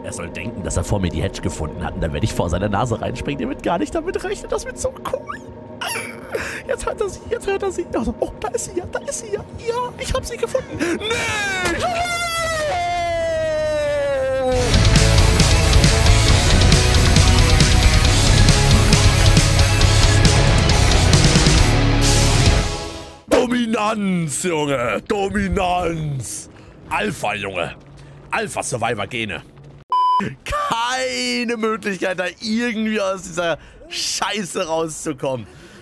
Er soll denken, dass er vor mir die Hedge gefunden hat und dann werde ich vor seine Nase reinspringen. Der wird gar nicht damit rechnen, das wird so cool. Jetzt hört er sie, jetzt hört er sie. Also, oh, da ist sie ja, da ist sie ja. Ja, ich habe sie gefunden. Nee! Dominanz, Junge! Dominanz! Alpha, Junge! Alpha-Survivor-Gene. Keine Möglichkeit, da irgendwie aus dieser Scheiße rauszukommen.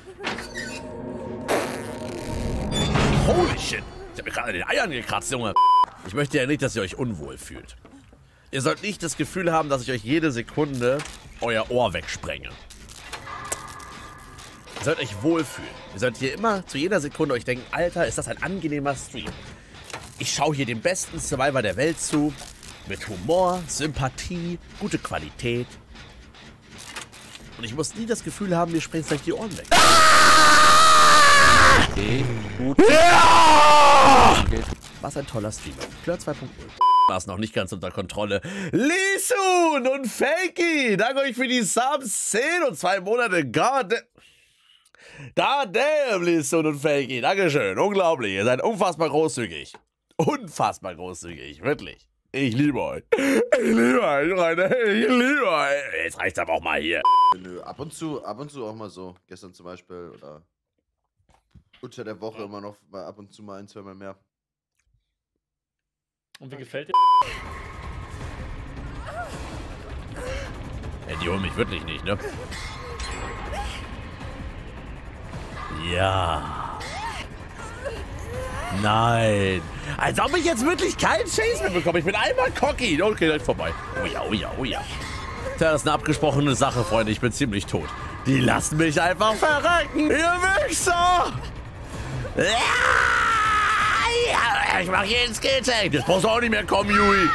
Holy shit! Ich hab mir gerade an den Eiern gekratzt, Junge. Ich möchte ja nicht, dass ihr euch unwohl fühlt. Ihr sollt nicht das Gefühl haben, dass ich euch jede Sekunde euer Ohr wegsprenge. Ihr sollt euch wohlfühlen. Ihr sollt hier immer zu jeder Sekunde euch denken, Alter, ist das ein angenehmer Stream. Ich schaue hier dem besten Survivor der Welt zu. Mit Humor, Sympathie, gute Qualität. Und ich muss nie das Gefühl haben, mir springen gleich die Ohren weg. Okay, gut. Ja! Was ein toller Streamer. Klör 2.0. War es noch nicht ganz unter Kontrolle. Lisun und Fakey, danke euch für die Subs. 10 und 2 Monate. God damn, Lisun und Fakey. Dankeschön. Unglaublich. Ihr seid unfassbar großzügig. Unfassbar großzügig. Wirklich. Ich liebe euch. Ich liebe euch, Freunde. Ich liebe euch. Jetzt reicht's aber auch mal hier. Nö, ab und zu auch mal so. Gestern zum Beispiel oder unter der Woche immer noch ab und zu mal 1, 2 Mal mehr. Und wie gefällt dir? Ey, die holen mich wirklich nicht, ne? Ja. Nein. Als ob ich jetzt wirklich keinen Chase mehr bekomme. Ich bin einmal cocky. Okay, direkt vorbei. Oh ja, oh ja, oh ja. Tja, das ist eine abgesprochene Sache, Freunde. Ich bin ziemlich tot. Die lassen mich einfach verrecken. Ihr Wichser! Ja! Ja, ich mach jeden Skill-Tank. Jetzt brauchst du auch nicht mehr kommen, Yui.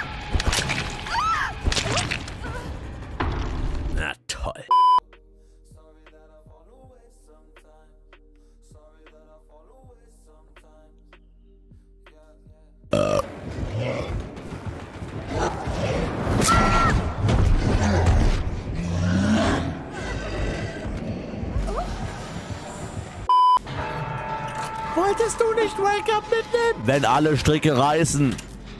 Na toll. Wolltest du nicht Wake Up mitnehmen? Wenn alle Stricke reißen.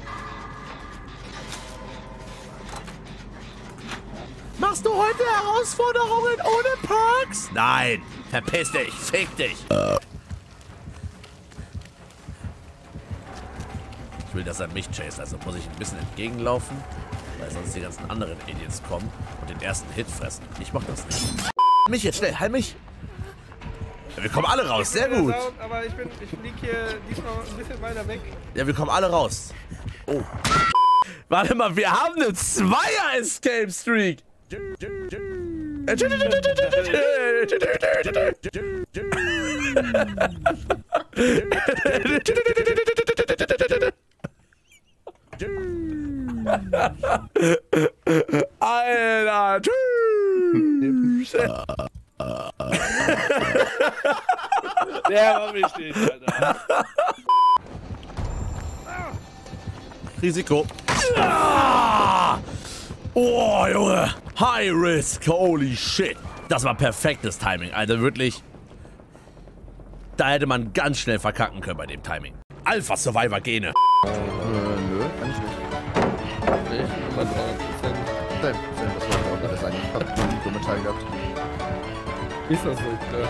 Machst du heute Herausforderungen ohne Perks? Nein, verpiss dich, fick dich. Ich will, dass er mich chase, also muss ich ein bisschen entgegenlaufen, weil sonst die ganzen anderen Aliens kommen und den ersten Hit fressen. Ich mach das nicht. Mich jetzt schnell, halt mich. Ja, wir kommen alle raus, sehr gut. Aber ich flieg hier diesmal ein bisschen weiter weg. Ja, wir kommen alle raus. Oh. Warte mal, wir haben eine Zweier-Escape-Streak. Alter, tschüss. Der war wichtig, Alter. Risiko. Ah! Oh, Junge. High Risk. Holy shit. Das war perfektes Timing. Alter, wirklich. Da hätte man ganz schnell verkacken können bei dem Timing. Alpha Survivor Gene. Nö, kann ich nicht. Ich über 300%. Nein, das wollte ich auch gerade sagen. Ich hab einen Kommentar gehabt. Ist das so, klar?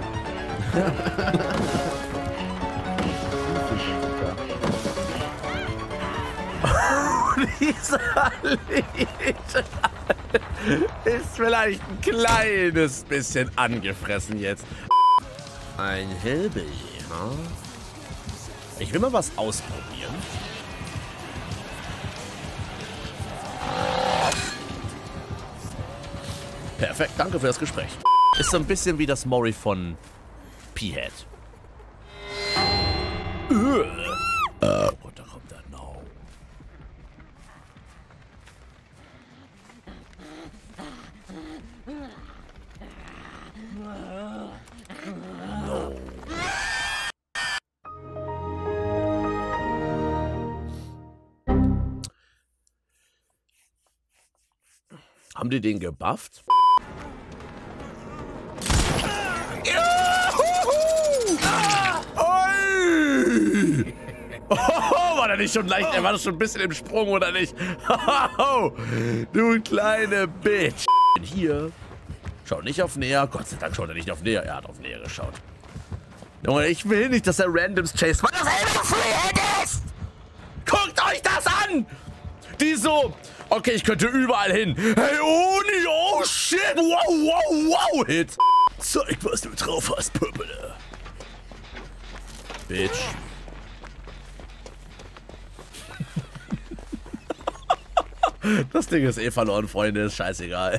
Dieser Lied ist vielleicht ein kleines bisschen angefressen jetzt. Ein Hillbilly, huh? Ich will mal was ausprobieren. Perfekt, danke für das Gespräch. Ist so ein bisschen wie das Mori von P-Head. Und da kommt er noch. No. Haben die den gebufft? Oh, war der nicht schon leicht? Er war doch schon ein bisschen im Sprung, oder nicht? Du kleine Bitch. Hier. Schau nicht auf näher. Gott sei Dank schaut er nicht auf näher. Er hat auf näher geschaut. Junge, ich will nicht, dass er Randoms chase, weil das einfach Freehand ist. Guckt euch das an. Die so, okay, ich könnte überall hin. Hey, Uni, oh shit. Wow, wow, wow, Hit. Zeig, was du drauf hast, Pöppele. Bitch. Das Ding ist eh verloren, Freunde. Ist scheißegal.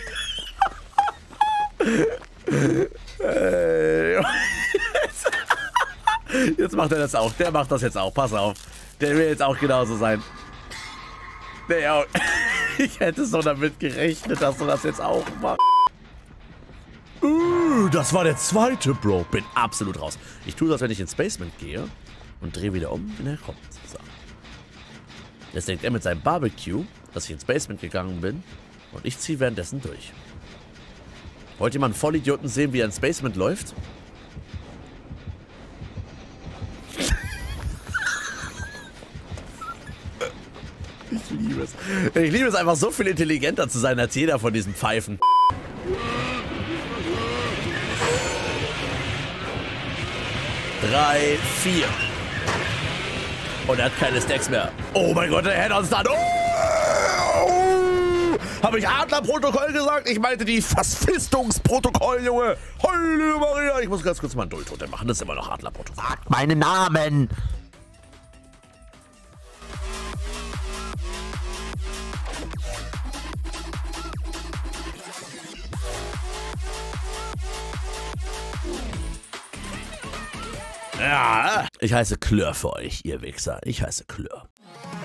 Jetzt macht er das auch. Der macht das jetzt auch. Pass auf. Der will jetzt auch genauso sein. Der auch. Ich hätte so damit gerechnet, dass du das jetzt auch machst. Das war der zweite, Bro. Bin absolut raus. Ich tue das, wenn ich ins Basement gehe und drehe wieder um, wenn er kommt. So. Jetzt denkt er mit seinem Barbecue, dass ich ins Basement gegangen bin und ich ziehe währenddessen durch. Wollt ihr mal einen Vollidioten sehen, wie er ins Basement läuft? Ich liebe es. Ich liebe es einfach so viel intelligenter zu sein als jeder von diesen Pfeifen. Drei, 4. Und er hat keine Stacks mehr. Oh mein Gott, der Head-on Stun. Oh! Habe ich Adlerprotokoll gesagt? Ich meinte die Verfistungsprotokoll, Junge. Heile Maria. Ich muss ganz kurz mal einen Duldtote machen. Das ist immer noch Adlerprotokoll. Sagt meinen Namen! Ja, ich heiße Klör für euch, ihr Wichser. Ich heiße Klör.